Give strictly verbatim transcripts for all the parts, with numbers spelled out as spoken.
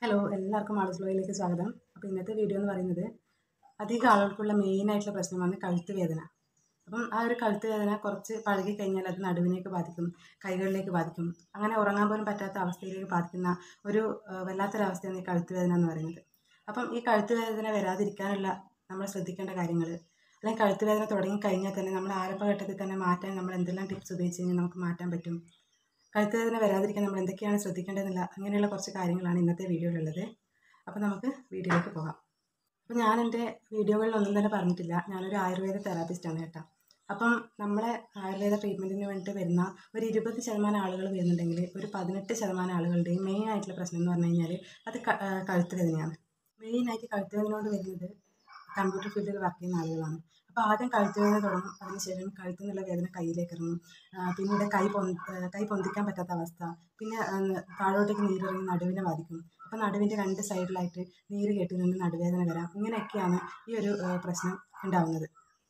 Hello, എല്ലാവർക്കും ആൾ സ്ലോയിലേക്ക് സ്വാഗതം. അപ്പോൾ ഇന്നത്തെ വീഡിയോ എന്ന് പറയുന്നത് അധികം ആളുകൾക്കുള്ള മെയിനായിട്ടുള്ള പ്രശ്നമാണ് കഴുത്ത് വേദന. അപ്പം ആ ഒരു കഴുത്ത് വേദന കുറച്ച് പഴകി കഴിഞ്ഞാൽ അത് നടുവിലേക്ക് ബാധിക്കും, കൈകളിലേക്ക് ബാധിക്കും. അങ്ങനെ ഉറങ്ങാൻ പോലും പറ്റാത്ത അവസ്ഥയിലേക്ക് ബാധിക്കുന്ന ഒരു വല്ലാത്തൊരവസ്ഥയാണ് ഈ കഴുത്ത് വേദന എന്ന് പറയുന്നത്. അപ്പം ഈ കഴുത്ത് വേദന വരാതിരിക്കാനുള്ള നമ്മൾ ശ്രദ്ധിക്കേണ്ട കാര്യങ്ങൾ, അല്ലെങ്കിൽ കഴുത്ത് വേദന തുടങ്ങിക്കഴിഞ്ഞാൽ തന്നെ നമ്മൾ ആരംഭഘട്ടത്തിൽ തന്നെ മാറ്റാൻ നമ്മൾ എന്തെല്ലാം ടിപ്സ് ഉപയോഗിച്ച് കഴിഞ്ഞാൽ നമുക്ക് മാറ്റാൻ പറ്റും, കഴുത്ത് വേദന വരാതിരിക്കാൻ നമ്മൾ എന്തൊക്കെയാണ് ശ്രദ്ധിക്കേണ്ടതെന്നില്ല, അങ്ങനെയുള്ള കുറച്ച് കാര്യങ്ങളാണ് ഇന്നത്തെ വീഡിയോയിലുള്ളത്. അപ്പോൾ നമുക്ക് വീഡിയോയിലേക്ക് പോകാം. അപ്പോൾ ഞാൻ എൻ്റെ വീഡിയോകളിലൊന്നും തന്നെ പറഞ്ഞിട്ടില്ല, ഞാനൊരു ആയുർവേദ തെറാപ്പിസ്റ്റാണ് കേട്ടോ. അപ്പം നമ്മളെ ആയുർവേദ ട്രീറ്റ്മെൻറ്റിന് വേണ്ടിയിട്ട് വരുന്ന ഒരു ഇരുപത് ശതമാനം ആളുകൾ വരുന്നുണ്ടെങ്കിൽ ഒരു പതിനെട്ട് ശതമാനം ആളുകളുടെയും മെയിൻ ആയിട്ടുള്ള പ്രശ്നം എന്ന് പറഞ്ഞു കഴിഞ്ഞാൽ അത് കഴുത്ത് വേദനയാണ്. മെയിനായിട്ട് കഴുത്ത് വേദന കൊണ്ട് വരുന്നത് കമ്പ്യൂട്ടർ ഫീൽഡിൽ വർക്ക് ചെയ്യുന്ന ആളുകളാണ്. അപ്പോൾ ആദ്യം കഴുത്ത് വേദന തുടങ്ങും, അതിനുശേഷം കഴുത്തു നിന്നുള്ള വേദന കയ്യിലേക്ക് ഇറങ്ങും, പിന്നീട് കൈ പൊന്തി കൈ പൊന്തിക്കാൻ പറ്റാത്ത അവസ്ഥ, പിന്നെ താഴോട്ടേക്ക് നീരിറങ്ങി നടുവിനെ ബാധിക്കും. അപ്പോൾ നടുവിൻ്റെ രണ്ട് സൈഡിലായിട്ട് നീര് കെട്ടി നിന്ന് നടുവേദന വരാം. ഇങ്ങനെയൊക്കെയാണ് ഈ ഒരു പ്രശ്നം ഉണ്ടാകുന്നത്.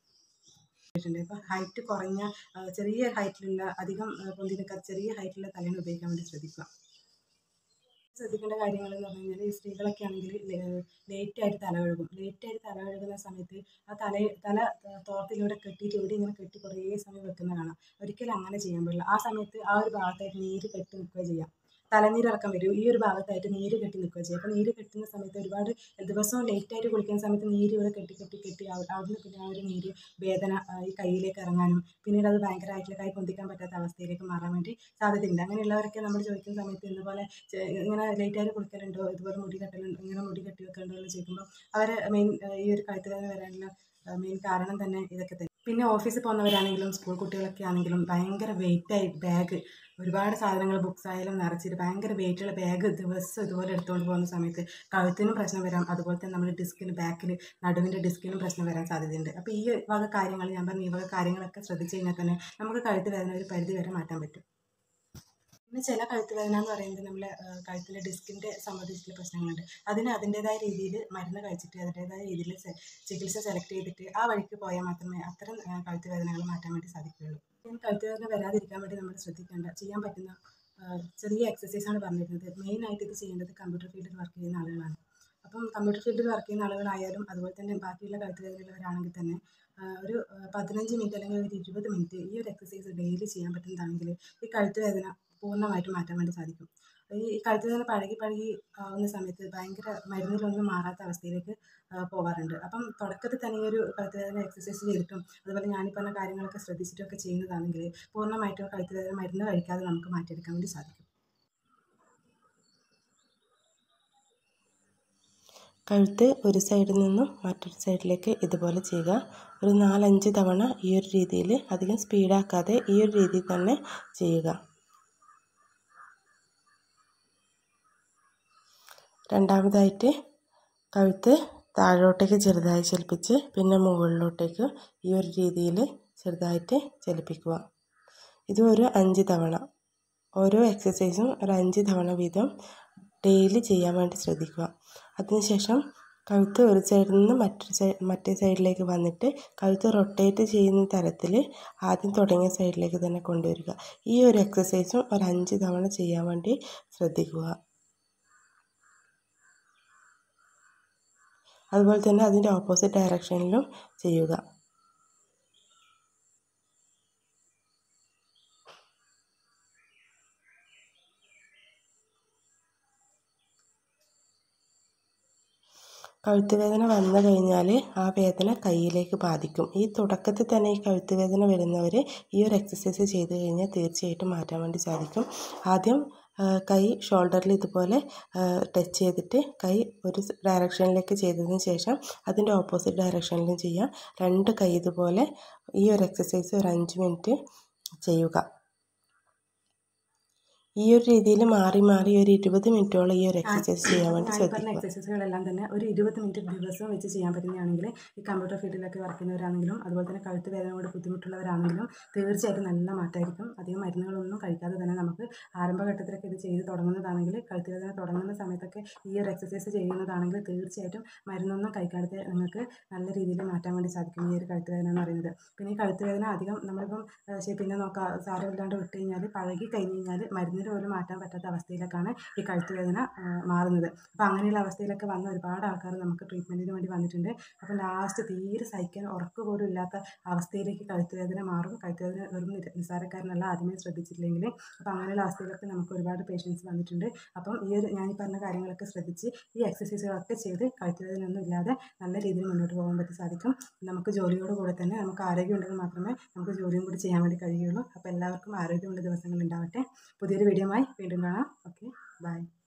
ഇപ്പോൾ ഹൈറ്റ് കുറഞ്ഞ ചെറിയ ഹൈറ്റിലുള്ള അധികം പൊന്തി നിൽക്കാത്ത ചെറിയ ഹൈറ്റിലുള്ള തലയിൽ ഉപയോഗിക്കാൻ വേണ്ടി ശ്രദ്ധിക്കുക. ശ്രദ്ധിക്കേണ്ട കാര്യങ്ങൾ എന്ന് പറഞ്ഞു കഴിഞ്ഞാൽ ഈ സ്ത്രീകളൊക്കെ ആണെങ്കിൽ ലേറ്റായിട്ട് തല കഴുകും. ലേറ്റായിട്ട് തല കഴുകുന്ന സമയത്ത് ആ തല തല തോർത്തിലൂടെ കെട്ടിയിട്ട് ഇവിടെ ഇങ്ങനെ കെട്ടി കുറേ സമയം വെക്കുന്ന കാണാം. ഒരിക്കലും അങ്ങനെ ചെയ്യാൻ പാടില്ല. ആ സമയത്ത് ആ ഒരു ഭാഗത്തായിട്ട് നീര് കെട്ടി നിൽക്കുക ചെയ്യാം. തലനീരിറക്കം വരും, ഈ ഒരു ഭാഗത്തായിട്ട് നീര് കെട്ടി നിൽക്കുക ചെയ്യുക. അപ്പോൾ നീര് കെട്ടുന്ന സമയത്ത് ഒരുപാട് ദിവസവും ലേറ്റായിട്ട് കുളിക്കുന്ന സമയത്ത് നീര് ഇവിടെ കെട്ടി കെട്ടി കെട്ടി അവിടുന്ന് പിന്നെ ആ ഒരു നീര് വേദന ഈ കയ്യിലേക്ക് ഇറങ്ങാനും പിന്നീട് അത് ഭയങ്കരമായിട്ടുള്ള കൈ പൊന്തിക്കാൻ പറ്റാത്ത അവസ്ഥയിലേക്ക് മാറാൻ വേണ്ടി സാധ്യതയുണ്ട്. അങ്ങനെയുള്ളവരൊക്കെ നമ്മൾ ചോദിക്കുന്ന സമയത്ത് ഇതുപോലെ ഇങ്ങനെ ലേറ്റായിട്ട് കുളിക്കലുണ്ടോ, ഇതുപോലെ മുടി കെട്ടലുണ്ടോ, ഇങ്ങനെ മുടി കെട്ടി വെക്കലുണ്ടോ എന്ന് ചോദിക്കുമ്പോൾ അവർ മെയിൻ ഈ ഒരു കഴുത്ത് വേദന വരാനുള്ള മെയിൻ കാരണം തന്നെ ഇതൊക്കെ തന്നെ. പിന്നെ ഓഫീസിൽ പോകുന്നവരാണെങ്കിലും സ്കൂൾ കുട്ടികളൊക്കെ ആണെങ്കിലും ഭയങ്കര വെയിറ്റായി ബാഗ്, ഒരുപാട് സാധനങ്ങൾ ബുക്സ് ആയാലും നിറച്ചിട്ട് ഭയങ്കര വെയിറ്റുള്ള ബാഗ് ദിവസം ഇതുപോലെ എടുത്തുകൊണ്ട് പോകുന്ന സമയത്ത് കഴുത്തിനും പ്രശ്നം വരാം. അതുപോലെ തന്നെ നമ്മുടെ ഡിസ്കിന് ബാക്കിൽ നടുവിൻ്റെ ഡിസ്കിനും പ്രശ്നം വരാൻ സാധ്യതയുണ്ട്. അപ്പോൾ ഈ വക കാര്യങ്ങൾ ഞാൻ പറഞ്ഞ ഈ വക കാര്യങ്ങളൊക്കെ ശ്രദ്ധിച്ചു കഴിഞ്ഞാൽ തന്നെ നമുക്ക് കഴുത്ത് വേദന ഒരു പരിധി വരെ മാറ്റാൻ പറ്റും. പിന്നെ ചില കഴുത്ത് വേദന എന്ന് പറയുന്നത് നമ്മളെ കഴുത്തിലെ ഡിസ്കിൻ്റെ സംബന്ധിച്ചിട്ടുള്ള പ്രശ്നങ്ങളുണ്ട്. അതിന് അതിൻ്റേതായ രീതിയിൽ മരുന്ന് കഴിച്ചിട്ട് അതിൻ്റേതായ രീതിയിൽ ചികിത്സ സെലക്ട് ചെയ്തിട്ട് ആ വഴിക്ക് പോയാൽ മാത്രമേ അത്തരം കഴുത്ത് വേദനകൾ മാറ്റാൻ വേണ്ടി സാധിക്കുകയുള്ളൂ. കഴുത്ത് വേദന വരാതിരിക്കാൻ വേണ്ടി നമ്മൾ ശ്രദ്ധിക്കേണ്ട ചെയ്യാൻ പറ്റുന്ന ചെറിയ എക്സസൈസാണ് പറഞ്ഞിരുന്നത്. മെയിനായിട്ട് ഇത് ചെയ്യേണ്ടത് കമ്പ്യൂട്ടർ ഫീൽഡിൽ വർക്ക് ചെയ്യുന്ന ആളുകളാണ്. അപ്പം കമ്പ്യൂട്ടർ ഫീൽഡിൽ വർക്ക് ചെയ്യുന്ന ആളുകളായാലും അതുപോലെ തന്നെ ബാക്കിയുള്ള കഴുത്ത് വേദനയുള്ളവരാണെങ്കിൽ തന്നെ ഒരു പതിനഞ്ച് മിനിറ്റ് അല്ലെങ്കിൽ ഒരു ഇരുപത് മിനിറ്റ് ഈ ഒരു എക്സസൈസ് ഡെയിലി ചെയ്യാൻ പറ്റുന്നതാണെങ്കിൽ ഈ കഴുത്ത് വേദന പൂർണ്ണമായിട്ട് മാറ്റാൻ വേണ്ടി സാധിക്കും. ഈ കഴുത്ത് വേദന പഴകി പഴകി ആവുന്ന സമയത്ത് ഭയങ്കര മരുന്നിലൊന്നും മാറാത്ത അവസ്ഥയിലേക്ക് പോകാറുണ്ട്. അപ്പം തുടക്കത്തിൽ തന്നെ ഈ ഒരു കഴുത്ത് വേദന എക്സസൈസ് ചെയ്തിട്ടും അതുപോലെ ഞാനീ പറഞ്ഞ കാര്യങ്ങളൊക്കെ ശ്രദ്ധിച്ചിട്ടൊക്കെ ചെയ്യുന്നതാണെങ്കിൽ പൂർണ്ണമായിട്ടും കഴുത്ത് വേദന മരുന്ന് കഴിക്കാതെ നമുക്ക് മാറ്റിയെടുക്കാൻ വേണ്ടി സാധിക്കും. കഴുത്ത് ഒരു സൈഡിൽ നിന്നും മറ്റൊരു സൈഡിലേക്ക് ഇതുപോലെ ചെയ്യുക. ഒരു നാലഞ്ച് തവണ ഈ ഒരു രീതിയിൽ, അധികം സ്പീഡാക്കാതെ ഈ ഒരു രീതിയിൽ തന്നെ ചെയ്യുക. രണ്ടാമതായിട്ട് കഴുത്ത് താഴോട്ടേക്ക് ചെറുതായി ചലിപ്പിച്ച് പിന്നെ മുകളിലോട്ടേക്ക് ഈ ഒരു രീതിയിൽ ചെറുതായിട്ട് ചലിപ്പിക്കുക. ഇത് ഒരു അഞ്ച് തവണ, ഓരോ എക്സസൈസും ഒരു അഞ്ച് തവണ വീതം ഡെയിലി ചെയ്യാൻ വേണ്ടി ശ്രദ്ധിക്കുക. അതിനുശേഷം കഴുത്ത് ഒരു സൈഡിൽ നിന്ന് മറ്റൊരു സൈഡ് മറ്റേ സൈഡിലേക്ക് വന്നിട്ട് കഴുത്ത് റൊട്ടേറ്റ് ചെയ്യുന്ന തരത്തിൽ ആദ്യം തുടങ്ങിയ സൈഡിലേക്ക് തന്നെ കൊണ്ടുവരിക. ഈ ഒരു എക്സസൈസും ഒരു അഞ്ച് തവണ ചെയ്യാൻ വേണ്ടി ശ്രദ്ധിക്കുക. അതുപോലെ തന്നെ അതിൻ്റെ ഓപ്പോസിറ്റ് ഡയറക്ഷനിലും ചെയ്യുക. കഴുത്ത് വേദന വന്നു കഴിഞ്ഞാൽ ആ വേദന കയ്യിലേക്ക് ബാധിക്കും. ഈ തുടക്കത്തിൽ തന്നെ ഈ കഴുത്ത് വേദന വരുന്നവർ ഈ ഒരു എക്സസൈസ് ചെയ്ത് കഴിഞ്ഞാൽ തീർച്ചയായിട്ടും മാറ്റാൻ വേണ്ടി സാധിക്കും. ആദ്യം കൈ ഷോൾഡറിൽ ഇതുപോലെ ടച്ച് ചെയ്തിട്ട് കൈ ഒരു ഡയറക്ഷനിലേക്ക് ചെയ്തതിന് ശേഷം അതിൻ്റെ ഓപ്പോസിറ്റ് ഡയറക്ഷനിലും ചെയ്യാം. രണ്ട് കൈ ഇതുപോലെ ഈ ഒരു എക്സസൈസ് ഒരു അഞ്ച് മിനിറ്റ് ചെയ്യുക. ഈ ഒരു രീതിയിൽ മാറി മാറി ഒരു ഇരുപത് മിനിറ്റോളം ഈ ഒരു എക്സസൈസ് ചെയ്യാൻ വേണ്ടി ശ്രദ്ധിക്കുക. എക്സസൈസുകളെല്ലാം തന്നെ ഒരു ഇരുപത് മിനിറ്റ് ദിവസവും വെച്ച് ചെയ്യാൻ പറ്റുന്നതാണെങ്കിൽ ഈ കമ്പ്യൂട്ടർ ഫീൽഡിലൊക്കെ വർക്ക് ചെയ്യുന്നവരാണെങ്കിലും അതുപോലെ തന്നെ കഴുത്ത് വേദനയോട് ബുദ്ധിമുട്ടുള്ളവരാണെങ്കിലും തീർച്ചയായിട്ടും നല്ല മാറ്റമായിരിക്കും. അധികം മരുന്നുകളൊന്നും കഴിക്കാതെ തന്നെ നമുക്ക് ആരംഭഘട്ടത്തിലൊക്കെ ഇത് ചെയ്ത് തുടങ്ങുന്നതാണെങ്കിൽ കഴുത്ത് വേദന തുടങ്ങുന്ന സമയത്തൊക്കെ ഈ ഒരു എക്സസൈസ് ചെയ്യുന്നതാണെങ്കിൽ തീർച്ചയായിട്ടും മരുന്നൊന്നും കഴിക്കാതെ നിങ്ങൾക്ക് നല്ല രീതിയിൽ മാറ്റാൻ വേണ്ടി സാധിക്കും ഈ ഒരു കഴുത്ത് വേദന എന്ന് പറയുന്നത്. പിന്നെ ഈ കഴുത്ത് വേദന അധികം നമ്മളിപ്പം പിന്നെ നോക്കാം സാരമില്ലാണ്ട് വിട്ട് കഴിഞ്ഞാൽ പഴകി കഴിഞ്ഞ് കഴിഞ്ഞാൽ മരുന്ന് മരുന്നിന് പോലും മാറ്റാൻ പറ്റാത്ത അവസ്ഥയിലേക്കാണ് ഈ കഴുത്ത് വേദന മാറുന്നത്. അപ്പോൾ അങ്ങനെയുള്ള അവസ്ഥയിലൊക്കെ വന്ന ഒരുപാട് ആൾക്കാർ നമുക്ക് ട്രീറ്റ്മെൻറ്റിന് വേണ്ടി വന്നിട്ടുണ്ട്. അപ്പോൾ ലാസ്റ്റ് തീരെ സഹിക്കാൻ ഉറക്ക് പോലും ഇല്ലാത്ത അവസ്ഥയിലേക്ക് കഴുത്ത് വേദന മാറും. കഴുത്ത് വേദന വെറും നിസ്സാരക്കാരനല്ല, ആദ്യമേ ശ്രദ്ധിച്ചിട്ടില്ലെങ്കിൽ. അപ്പോൾ അങ്ങനെയുള്ള അവസ്ഥയിലൊക്കെ നമുക്ക് ഒരുപാട് പേഷ്യൻസ് വന്നിട്ടുണ്ട്. അപ്പം ഈ ഒരു ഞാൻ ഈ പറഞ്ഞ കാര്യങ്ങളൊക്കെ ശ്രദ്ധിച്ച് ഈ എക്സസൈസുകളൊക്കെ ചെയ്ത് കഴുത്ത് വേദന ഒന്നും ഇല്ലാതെ നല്ല രീതിയിൽ മുന്നോട്ട് പോകാൻ പറ്റി സാധിക്കും. നമുക്ക് ജോലിയോട് കൂടെ തന്നെ നമുക്ക് ആരോഗ്യം ഉണ്ടെങ്കിൽ മാത്രമേ നമുക്ക് ജോലിയും കൂടി ചെയ്യാൻ വേണ്ടി കഴിയുള്ളൂ. അപ്പോൾ എല്ലാവർക്കും ആരോഗ്യമുള്ള ദിവസങ്ങൾ ഉണ്ടാവട്ടെ. പുതിയൊരു വീഡിയോയുമായി വീണ്ടും കാണാം. Okay, by.